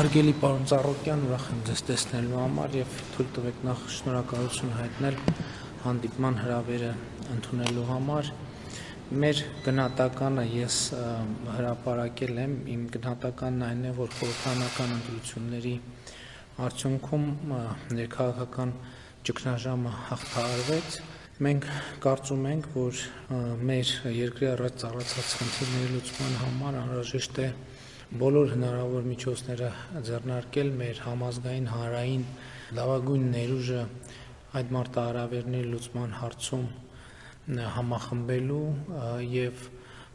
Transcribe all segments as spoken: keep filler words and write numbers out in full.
Հարգելի պարոն Ծառուկյան, ուրախ եմ ձեզ տեսնելու համար եւ թույլ տվեք նախ շնորհակալություն հայտնել հանդիպման հրավերը ընդունելու համար։ Մեր գնահատականը ես հրապարակել եմ, իմ գնահատականն այն է, որ խորհրդարանական ընտրությունների արդյունքում ներքաղաքական ճգնաժամը հաղթահարվեց։ Մենք կարծում ենք, որ մեր երկրի առաջ ծառացած խնդիրների լուծման համար անհրաժեշտ է բոլոր հնարավոր միջոցները ձեռնարկել մեր համազգային հանրային լավագույն ներուժը այդ մարտահրավերների լուծման հարցում համախմբելու եւ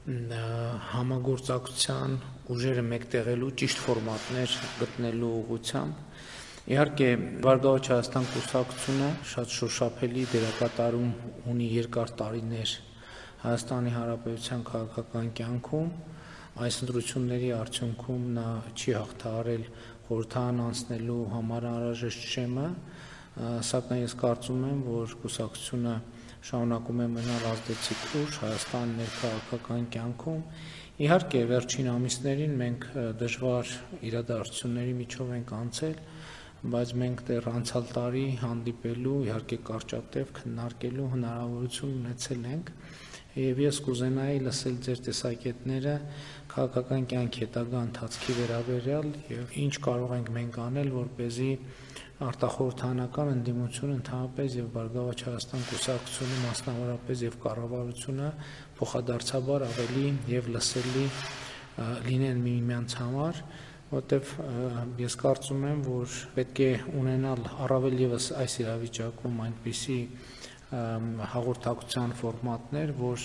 համագործակցության ուժերը մեկտեղելու ճիշտ ֆորմատներ գտնելու ուղղությամբ։ Իհարկե, Բարգավաճ Հայաստան կուսակցությունը շատ շոշափելի դերակատարում ունի երկար տարիներ Հայաստանի Հանրապետության քաղաքական կյանքում։ Այս ընտրությունների արդյունքում նա չի հաղթահարել խորհրդարան անցնելու համար անհրաժեշտ շեմը, սակայն ես կարծում եմ, որ կուսակցությունը շարունակում է մնալ ազդեցիկ ուժ Հայաստանի ներքաղաքական կյանքում։ Իհարկե, վերջին ամիսներին մենք դժվար իրադարձությունների միջով ենք անցել, բայց մենք դեռ անցյալ տարի հանդիպելու, իհարկե կարճատև քննարկելու հնարավորություն ունեցել ենք եւ ես կուզենայի լսել ձեր տեսակետները քաղաքական կյանքի հետագա ընթացքի վերաբերյալ եւ ինչ կարող ենք մենք անել, որպեսզի արտախորհրդարանական ընդդիմությունը ընդհանրապես եւ Բարգավաճ Հայաստան կուսակցությունը մասնավորապես եւ կառավարությունը փոխադարձաբար ավելի եւ լսելի լինեն միմյանց համար, որտեվ ես կարծում եմ, որ պետք է ունենալ առավել եւս այս իրավիճակում այնպիսի հաղորդակցության ֆորմատներ, որ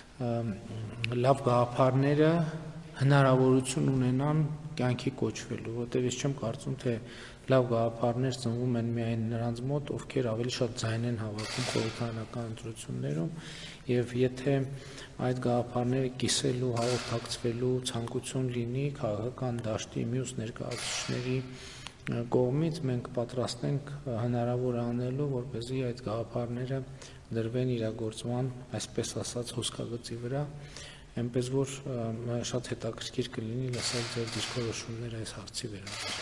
լավ գաղափարները հնարավորություն ունենան կյանքի կոչվելու, որտեղ ես չեմ կարծում, թե լավ գաղափարներ ծնվում են միայն նրանց մոտ, ովքեր ավելի շատ ձայն են հավաքում խորհրդարանական ընտրություններում, եւ եթե այդ գաղափարները կիսելու, հաղորդակցվելու ցանկություն լինի քաղաքական դաշտի մյուս ներկայացուցիչների կողմից, մենք պատրաստ ենք հնարավոր անելու, որպեսզի այդ գաղափարները դրվեն իրագործման, այսպես ասած, հոսքագծի վրա, այնպես որ շատ հետաքրքիր կլինի լսել ձեր դիրքորոշումները այս հարցի վերաբերյալ։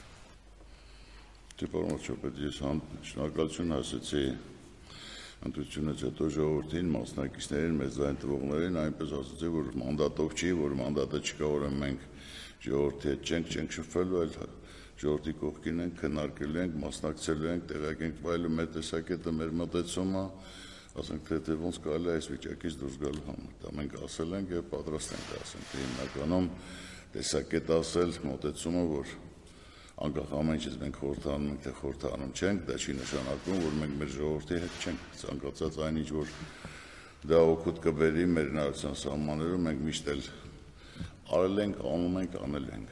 Դե պարոն Շոպետ, ես շնորհակալություն ասեցի ընտրությունից հետո ժողովրդին, մասնակիցներին, մեզ այն տվողներին, այնպես ասեցի, որ մանդատով չի, որ մանդատը չկա, որ մենք ժողովրդի հետ չենք, չենք շփվելու, այլ ժողովրդի կողքին ենք, քննարկելու ենք, մասնակցելու ենք, տեղյակ ենք վայելում մեր տեսակետը, մեր մոտեցումը, ասենք թե թե ոնց կարելի է այս վիճակից դուրս գալ համար։ Դա մենք ասել ենք եւ պատրաստ ենք ասենք, թե հիմնականում տեսակետ ասել, մոտեցումը, որ անկախ ամեն ինչից մենք խորհրդանում ենք, թե խորհրդանում չենք, դա չի նշանակում, որ մենք մեր ժողովրդի հետ չենք ցանկացած այն ինչ որ դա օգուտ կբերի մեր հնարավորության սահմաններում, մենք միշտ էլ արել ենք, անում ենք, անել ենք։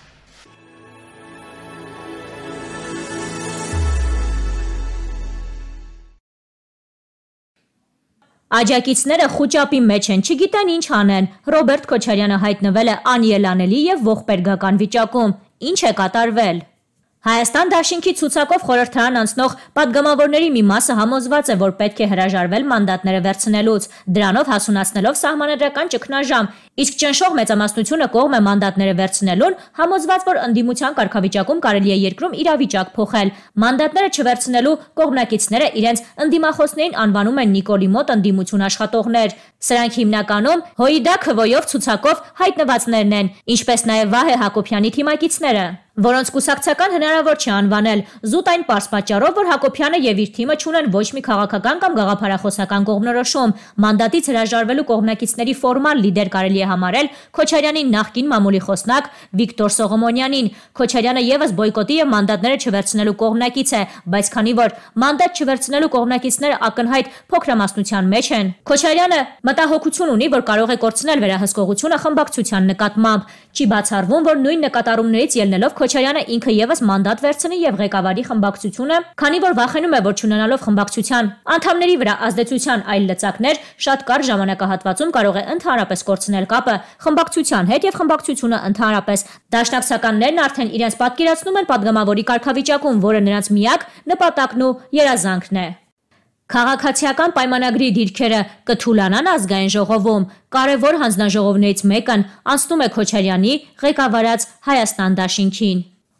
Աջակիցները խուճապի մեջ են, չգիտեն ինչ անեն։ Ռոբերտ Քոչարյանը հայտնվել է անելանելի եւ ողբերգական վիճակում։ Ինչ է կատարվել։ Հայաստան դաշինքի ցուցակով խորհրդարան անցնող падգամավորների մի մասը համոզված է, որ պետք է հրաժարվել մանդատները վերցնելուց, դրանով հասունացնելով սահմանադրական ճգնաժամ, իսկ ճնշող մեծամասնությունը կողմ է մանդատները վերցնելուն, համոզված, որ ընդդիմության կարգավիճակում կարելի է երկրում իրավիճակ փոխել։ Մանդատները չվերցնելու կողմնակիցները իրենց ընդդիմախոսներին անվանում են Նիկոլի մոտ ընդդիմություն աշխատողներ։ Սրանք հիմնականում Հոիդա Քվոյով ցուցակով հայտնվածներն են, ինչպես նաև Վահե Հակոբյանի թիմակիցները, որոնց կուսակցական հնարավոր չի անվանել, զուտ այն պարզ պատճառով, որ Հակոբյանը եւ իր թիմը չունեն ոչ մի քաղաքական կամ գաղափարախոսական կողմնորոշում։ Մանդատից հրաժարվելու կողմնակիցների ֆորմալ լիդեր կարելի է համարել Քոչարյանի նախկին մամուլի խոսնակ Վիկտոր Սողոմոնյանին։ Քոչարյանը եւս բոյկոտի եւ մանդատները չվերցնելու կողմնակից է, բայց քանի որ մանդատ չվերցնելու կողմնակիցները ակնհայտ փոքրամասնության մեջ են, Քոչարյանը մտահոգություն ունի, որ կարող է կորցնել վերահսկողությունը խմբակցության նկատմամբ։ Չի բացառվում, որ նույն նկատառումներից ելնելով Քոչարյանը ինքը եւս մանդատ վերցնի եւ ղեկավարի խմբակցությունը, քանի որ վախենում է, որ չունենալով խմբակցության անդամների վրա ազդեցության այլ լծակներ, շատ կարճ ժամանակահատվածում կարող է ընդհանրապես կորցնել կապը խմբակցության հետ եւ խմբակցությունը ընդհանրապես։ Դաշնակցականներն արդեն իրենց պատկերացնում են падգամավորի կարգավիճակում, որը նրանց միակ նպատակն ու երազանքն է։ Քաղաքացիական պայմանագրի դիրքերը կթուլանան ազգային ժողովում։ Կարևոր հանձնաժողովներից մեկն անցնում է Քոչարյանի ղեկավարած Հայաստան դաշինքին։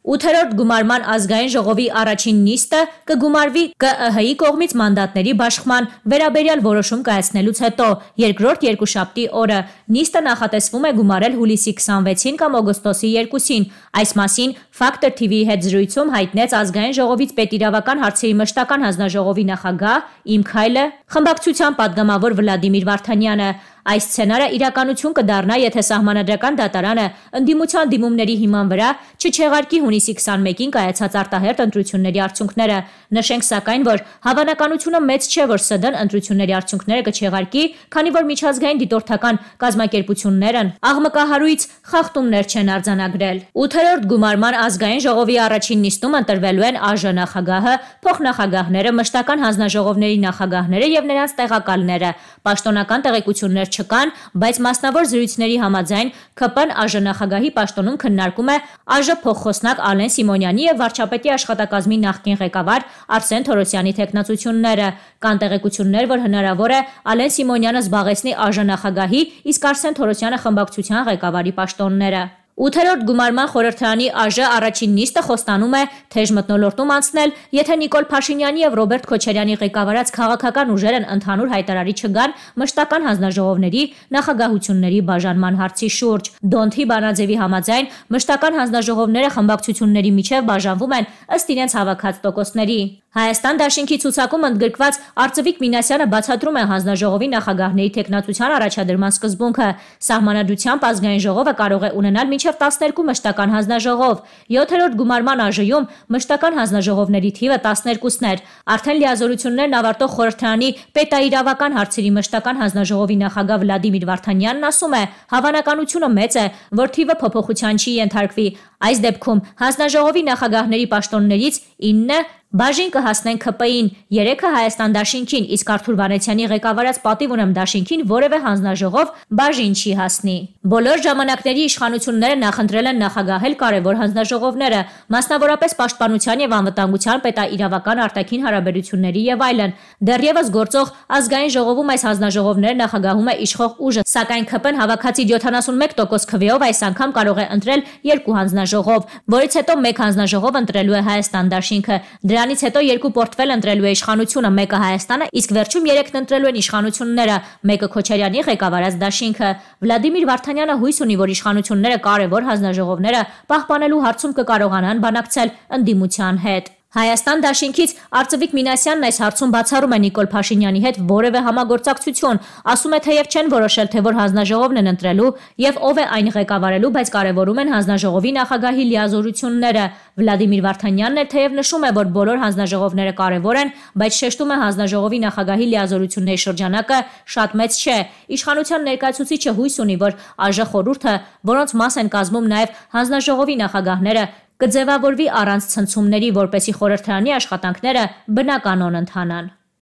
ութերորդ գումարման ազգային ժողովի առաջին նիստը կգումարվի Կ Ըհ Ի կողմից մանդատների բաշխման վերաբերյալ որոշում կայացնելուց հետո երկրորդ երկուշաբթի օրը։ Նիստը նախատեսվում է գումարել հուլիսի քսանվեցին կամ օգոստոսի երկուսին։ Այս մասին Factor T V-ի հետ զրույցում հայտնեց ազգային ժողովից պետիրավական հարցերի մշտական հանձնաժողովի նախագահ Իմ Քայլը խմբակցության падգամավոր Վլադիմիր Վարդանյանը։ Այս սցենարը իրականություն կդառնա, եթե Սահմանադրական դատարանը ընդդիմության դիմումների հիման վրա չչեղարկի հունիսի քսանմեկին կայացած արտահերթ ընտրությունների արդյունքները։ Նշենք սակայն, որ հավանականությունը մեծ չէ, որ Ս Դ-ն ընտրությունների արդյունքները կչեղարկի, քանի որ միջազգային դիտորդական կազմակերպություններն աղմկահարույց խախտումներ չեն արձանագրել։ ութերորդ գումարման ազգային ժողովի առաջին նիստում ընտրվելու են Ա Ժ նախագահը, փոխնախագահները, մշտական հանձնաժողովների նախագահները եւ նրանց տեղակալները։ Պաշտոնական տեղեկություններ չկան, բայց մասնավոր զրույցների համաձայն K P-ն Ա Ժ նախագահի պաշտոնում քննարկում է Ա Ժ փոխխոսնակ Ալեն Սիմոնյանի եւ վարչապետի աշխատակազմի նախկին ղեկավար Արսեն Թորոսյանի թեկնածությունները։ Կան տեղեկություններ, որ հնարավոր է Ալեն Սիմոնյանը զբաղեցնի Ա Ժ նախագահի, իսկ Արսեն Թորոսյանը խմբակցության ղեկավարի պաշտոնները։ ութերորդ գումարման խորհրդարանի Ա Ժ առաջին նիստը խոստանում է թեժ մթնոլորտում անցնել, եթե Նիկոլ Փաշինյանի եւ Ռոբերտ Քոչարյանի ղեկավարած քաղաքական ուժերն ընդհանուր հայտարարի չգան մշտական հանձնաժողովների նախագահությունների բաժանման հարցի շուրջ։ Դոնթի Բանաձևի համաձայն մշտական հանձնաժողովները խմբակցությունների միջև բաժանվում են ըստ իրենց հավաքած տոկոսների։ Հայաստան դաշինքի ցուցակում ընդգրկված Արծվիկ Մինասյանը բացատրում է հանձնաժողովի նախագահների թեկնածության առաջադրման սկզբունքը։ Սահմանադրությամբ ազգային ժողովը կարող է ունենալ մինչև տասներկու մշտական հանձնաժողով։ յոթերորդ գումարման Ա Ժ-ում մշտական հանձնաժողովների թիվը տասներկուսն էր։ Արդեն լիազորություններն ավարտող խորհրդարանի պետաիրավական հարցերի մշտական հանձնաժողովի նախագահ Վլադիմիր Վարդանյանն ասում է, հավանականությունը մեծ է, որ թիվը փոփոխության չի ենթարկվի։ Այս դեպքում հանձնաժողովի նախագահների պաշտոններից ինը բաժին կհասնեն K P-ին, երեքը Հայաստան դաշինքին, իսկ Արթուր Վանեցյանի ղեկավարած պատիվ ունեմ դաշինքին որևէ հանձնաժողով բաժին չի հասնի։ Բոլոր ժամանակների իշխանությունները նախընտրել են նախագահել կարևոր հանձնաժողովները, մասնավորապես Պաշտպանության եւ Անվտանգության պետաիրավական արտաքին հարաբերությունների եւ այլն։ Դեռևս գործող ազգային ժողովում այս հանձնաժողովները նախագահում է իշխող ուժը, սակայն K P-ն հավաքած իր յոթանասունմեկ տոկոս քվեով այս անգամ կարող է ընտրել երկու հանձնաժողով, որից հետո մեկ հանձնաժողով ընտրելու է Հայաստան դաշինքը։ Դրանից հետո երկու պորտֆել ընտրելու է իշխանությունը, մեկը Հայաստանը, իսկ վերջում երեքն ընտրելու են իշխանությունները, մեկը Քոչարյանի ղեկավարած դաշինքը։ Վլադիմիր Վարդանյանը հույս ունի, որ իշխանությունները կարևոր հանձնաժողովները պահպանելու հարցում կկարողանան բանակցել ընդդիմության հետ։ Հայաստան դաշինքից Արծվիկ Մինասյանն այս հարցում բացառում է Նիկոլ Փաշինյանի հետ որևէ համագործակցություն, ասում է թեև չեն որոշել, թե որ հանձնաժողովն են ընտրելու եւ ով է այն ղեկավարելու, բայց կարևորում են հանձնաժողովի նախագահի լիազորությունները։ Վլադիմիր Վարդանյանն էլ թեև նշում է, որ բոլոր հանձնաժողովները կարևոր են, բայց շեշտում է հանձնաժողովի նախագահի լիազորությունների շրջանակը շատ մեծ չէ։ Իշխանության ներկայացուցիչը հույս ունի, որ Ա Ժ խորհուրդը, որոնց մաս են կազմում նաեւ հանձնաժողովի նախագահները, կձևավորվի առանց ցնցումների, որպեսզի խորհրդարանի աշխատանքները բնականon ընթանան։